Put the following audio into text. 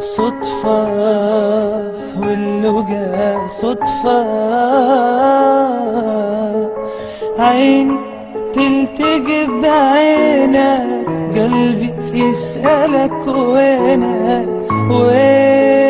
صدفة واللقا صدفة، عيني تلتقي بعينك، قلبي يسألك وينك وين.